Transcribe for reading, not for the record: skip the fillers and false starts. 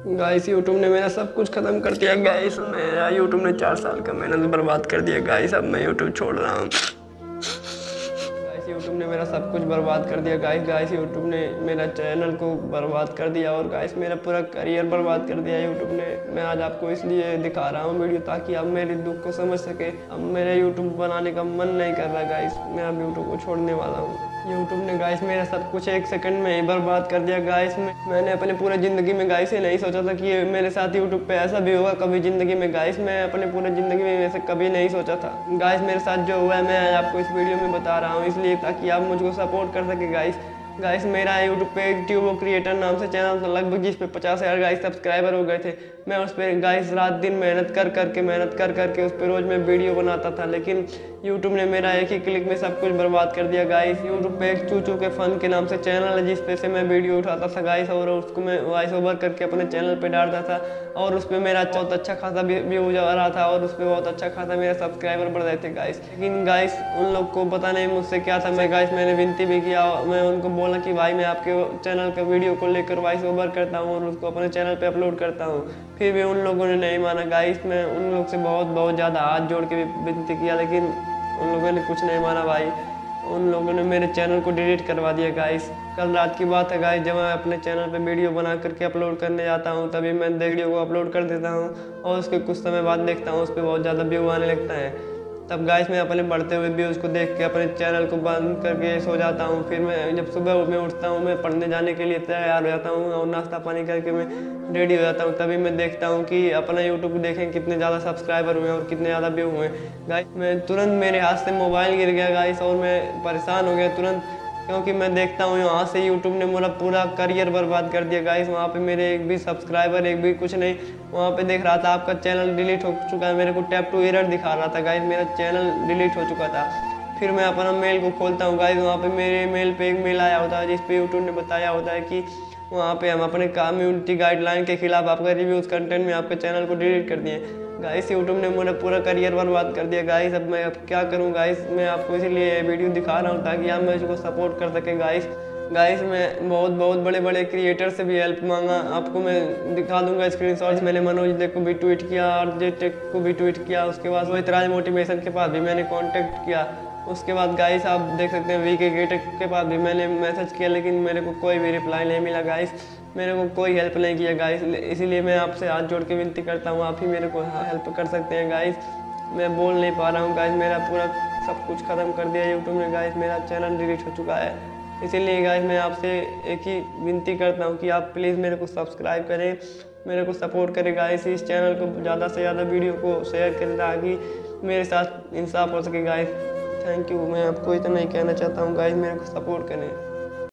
Guys YouTube ने मेरा सब कुछ ख़त्म कर दिया गाइस। मेरा यूट्यूब ने 4 साल का मेहनत बर्बाद कर दिया गाइस। अब मैं यूट्यूब छोड़ रहा हूँ। गाइस यूट्यूब ने मेरा सब कुछ बर्बाद कर दिया गाइस यूट्यूब ने मेरा चैनल को बर्बाद कर दिया और गाइस मेरा पूरा करियर बर्बाद कर दिया यूट्यूब ने। मैं आज आपको इसलिए दिखा रहा हूँ वीडियो ताकि आप मेरे दुख को समझ सके। अब मेरा यूट्यूब बनाने का मन नहीं कर रहा गाइस। मैं अब यूट्यूब को छोड़ने वाला हूँ। यूट्यूब ने गाइस मेरा सब कुछ 1 सेकंड में ही बर्बाद कर दिया गाइस। मैंने अपने पूरे ज़िंदगी में गाइस ये नहीं सोचा था कि मेरे साथ यूट्यूब पे ऐसा भी होगा कभी ज़िंदगी में गाइस। मैं अपने पूरे ज़िंदगी में वैसे कभी नहीं सोचा था गाइस। मेरे साथ जो हुआ है मैं आपको इस वीडियो में बता रहा हूँ इसलिए ताकि आप मुझको सपोर्ट कर सके गाइस। मेरा यूट्यूब पे ट्यूबो क्रिएटर नाम से चैनल था लगभग, जिस पे 50,000 गाइस सब्सक्राइबर हो गए थे। मैं उस पर गाइस रात दिन मेहनत कर करके उस पर रोज़ मैं वीडियो बनाता था, लेकिन यूट्यूब ने मेरा एक ही क्लिक में सब कुछ बर्बाद कर दिया गाइस। यूट्यूब पे एक चूचू के फन के नाम से चैनल है जिस पे से मैं वीडियो उठाता था गाइस और उसको मैं वॉइस ओवर करके अपने चैनल पे डालता था और उस पर मेरा बहुत अच्छा खासा व्यूज आ रहा था और उस पर बहुत अच्छा खासा मेरे सब्सक्राइबर बढ़ रहे थे गाइस। लेकिन गाइस उन लोग को पता नहीं मुझसे क्या था। मैंने विनती भी किया, मैं उनको बोला कि भाई मैं आपके चैनल का वीडियो को लेकर वॉइस ओवर करता हूँ और उसको अपने चैनल पे अपलोड करता हूँ, फिर भी उन लोगों ने नहीं माना गाइस। मैं उन लोग से बहुत ज़्यादा हाथ जोड़ के भी विनती किया लेकिन उन लोगों ने कुछ नहीं माना भाई। उन लोगों ने मेरे चैनल को डिलीट करवा दिया गाइस। कल रात की बात है गाइस, जब मैं अपने चैनल पे वीडियो बना करके अपलोड करने जाता हूँ तभी मैं वीडियो को अपलोड कर देता हूँ और उसके कुछ समय बाद देखता हूँ उस पर बहुत ज़्यादा व्यू आने लगता है। तब गाइस मैं अपने बढ़ते हुए व्यूज़ को देख के अपने चैनल को बंद करके सो जाता हूँ। फिर मैं जब सुबह मैं उठता हूँ, मैं पढ़ने जाने के लिए तैयार हो जाता हूँ और नाश्ता पानी करके मैं रेडी हो जाता हूँ, तभी मैं देखता हूँ कि अपना यूट्यूब देखें कितने ज़्यादा सब्सक्राइबर हुए और कितने ज़्यादा व्यू हुए गाइस। मैं तुरंत मेरे हाथ से मोबाइल गिर गया गाइस और मैं परेशान हो गया तुरंत, क्योंकि मैं देखता हूँ यहाँ से यूट्यूब ने मेरा पूरा करियर बर्बाद कर दिया गाइस। वहाँ पे मेरे एक भी सब्सक्राइबर एक भी कुछ नहीं, वहाँ पे देख रहा था आपका चैनल डिलीट हो चुका है। मेरे को टैप टू एरर दिखा रहा था गाइस, मेरा चैनल डिलीट हो चुका था। फिर मैं अपना मेल को खोलता हूँ गाइस, वहाँ पे मेरे मेल पे एक मेल आया होता है जिस पे यूट्यूब ने बताया होता है कि वहाँ पे हम अपने कम्युनिटी गाइडलाइन के खिलाफ आपका रिव्यूज़ कंटेंट में आपके चैनल को डिलीट कर दिए गाइस। यूट्यूब ने मेरा पूरा करियर बर्बाद कर दिया गाइस। अब मैं अब क्या करूं गाइस। मैं आपको इसीलिए वीडियो दिखा रहा हूं ताकि आप मुझको सपोर्ट कर सकें गाइस। मैं बहुत बड़े क्रिएटर से भी हेल्प मांगा, आपको मैं दिखा दूंगा स्क्रीनशॉट्स। मैंने मनोज दे को भी ट्वीट किया और जे टेक को भी ट्वीट किया, उसके बाद रोहित राज मोटिवेशन के पास भी मैंने कॉन्टेक्ट किया। उसके बाद गाइस आप देख सकते हैं वीके गेटेक के पास भी मैंने मैसेज किया लेकिन मेरे को कोई भी रिप्लाई नहीं मिला गाइस। मेरे को कोई हेल्प नहीं किया गाइस, इसीलिए मैं आपसे हाथ जोड़ के विनती करता हूँ आप ही मेरे को हेल्प कर सकते हैं गाइस। मैं बोल नहीं पा रहा हूँ गाइस, मेरा पूरा सब कुछ ख़त्म कर दिया यूट्यूब ने गाइस। मेरा चैनल डिलीट हो चुका है, इसीलिए गाइस मैं आपसे एक ही विनती करता हूँ कि आप प्लीज़ मेरे को सब्सक्राइब करें, मेरे को सपोर्ट करें गाइस। इस चैनल को ज़्यादा से ज़्यादा वीडियो को शेयर करें ताकि मेरे साथ इंसाफ हो सके गाइस। Thank you. मैं आपको इतना ही कहना चाहता हूँ गाइस, मेरे को सपोर्ट करें।